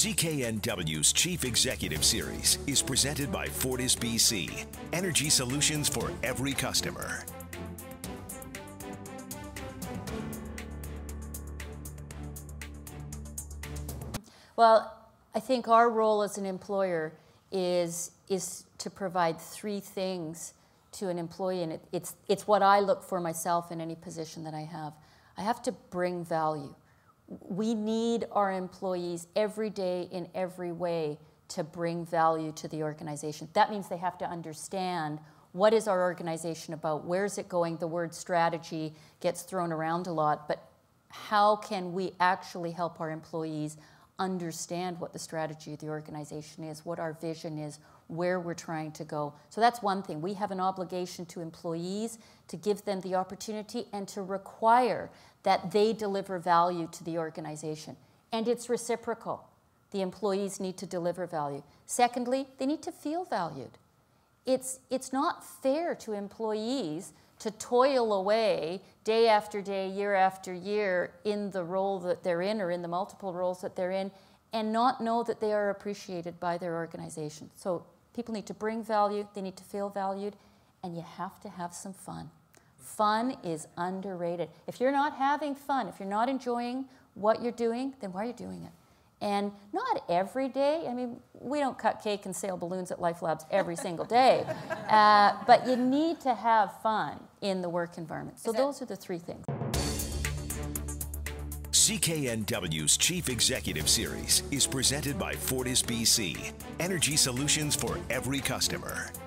CKNW's Chief Executive Series is presented by Fortis BC, energy solutions for every customer. Well, I think our role as an employer is to provide three things to an employee, and it's what I look for myself in any position that I have. I have to bring value. We need our employees every day in every way to bring value to the organization. That means they have to understand what is our organization about, where's it going. The word strategy gets thrown around a lot, but how can we actually help our employees understand what the strategy of the organization is, what our vision is, where we're trying to go. So that's one thing. We have an obligation to employees to give them the opportunity and to require that they deliver value to the organization. And it's reciprocal. The employees need to deliver value. Secondly, they need to feel valued. It's not fair to employees to toil away day after day, year after year in the role that they're in or in the multiple roles that they're in and not know that they are appreciated by their organization. So people need to bring value, they need to feel valued, and you have to have some fun. Fun is underrated. If you're not having fun, if you're not enjoying what you're doing, then why are you doing it? And not every day. I mean, we don't cut cake and sail balloons at Lifelabs every single day. But you need to have fun in the work environment. So those are the three things. CKNW's Chief Executive Series is presented by Fortis BC, energy solutions for every customer.